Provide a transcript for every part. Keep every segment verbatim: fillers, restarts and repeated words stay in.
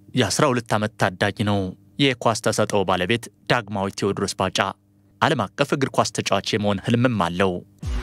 የአስራ ሁለት ዓመት ታዳጊ ነው። የኳስ ተሰጥኦ ባለቤት ዳግማዊ ቴዎድሮስ ባጫ ዓለም አቀፍ እግር ኳስ ተጫዋች የመሆን ህልምም አለው።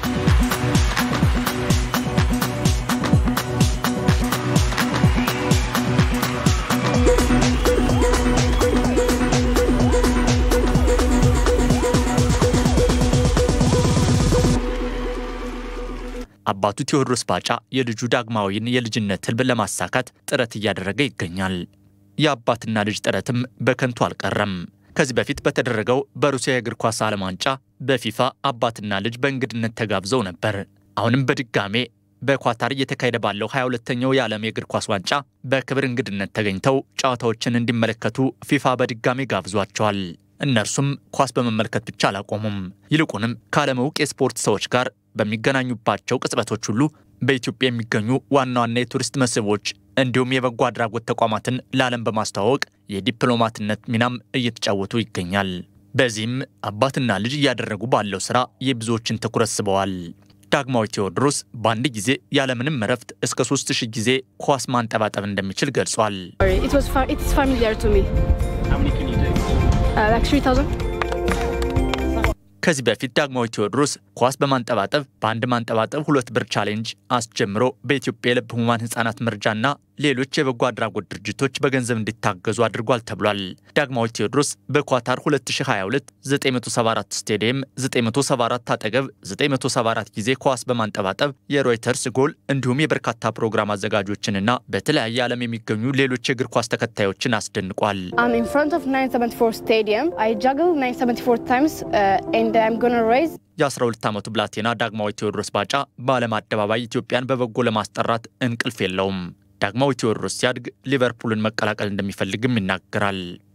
አባቱ ቴዎድሮስ ባጫ የልጁ ዳግማዊን የልጅነት ህልም ለማሳካት ጥረት እያደረገ ይገኛል። የአባትና ልጅ ጥረትም በከንቱ አልቀረም። ከዚህ በፊት በተደረገው በሩሲያ የእግር ኳስ ዓለም ዋንጫ በፊፋ አባትና ልጅ በእንግድነት ተጋብዘው ነበር። አሁንም በድጋሜ በኳታር እየተካሄደ ባለው ሃያ ሁለተኛው የዓለም የእግር ኳስ ዋንጫ በክብር እንግድነት ተገኝተው ጨዋታዎችን እንዲመለከቱ ፊፋ በድጋሜ ጋብዟቸዋል። እነርሱም ኳስ በመመልከት ብቻ አላቆሙም። ይልቁንም ከዓለም ዕውቅ የስፖርት ሰዎች ጋር በሚገናኙባቸው ቅጽበቶች ሁሉ በኢትዮጵያ የሚገኙ ዋና ዋና የቱሪስት መስህቦች እንዲሁም የበጎ አድራጎት ተቋማትን ለዓለም በማስተዋወቅ የዲፕሎማትነት ሚናም እየተጫወቱ ይገኛል። በዚህም አባትና ልጅ እያደረጉ ባለው ስራ የብዙዎችን ትኩረት ስበዋል። ዳግማዊ ቴዎድሮስ በአንድ ጊዜ ያለምንም እረፍት እስከ ሶስት ሺህ ጊዜ ኳስ ማንጠባጠብ እንደሚችል ገልጿል። ከዚህ በፊት ዳግማዊ ቴዎድሮስ ኳስ በማንጠባጠብ በአንድ ማንጠባጠብ ሁለት ብር ቻሌንጅ አስጀምሮ በኢትዮጵያ የልብ ህሙማን ህፃናት መርጃና ሌሎች የበጎ አድራጎት ድርጅቶች በገንዘብ እንዲታገዙ አድርጓል ተብሏል። ዳግማዊ ቴዎድሮስ በኳታር ሁለት ሺህ ሃያ ሁለት ዘጠኝ መቶ ሰባ አራት ስቴዲየም ዘጠኝ መቶ ሰባ አራት አጠገብ ዘጠኝ መቶ ሰባ አራት ጊዜ ኳስ በማንጠባጠብ የሮይተርስ ጎል እንዲሁም የበርካታ ፕሮግራም አዘጋጆችንና በተለያየ ዓለም የሚገኙ ሌሎች የእግር ኳስ ተከታዮችን አስደንቋል። I'm in front of nine seventy-four stadium. I juggle nine seventy-four times uh, and I'm going to raise የአስራ ሁለት ዓመቱ ብላቴና ዳግማዊ ቴዎድሮስ ባጫ በዓለም አደባባይ ኢትዮጵያን በበጎ ለማስጠራት እንቅልፍ የለውም። ዳግማዊ ቴዎድሮስ ሲያድግ ሊቨርፑልን መቀላቀል እንደሚፈልግም ይናገራል።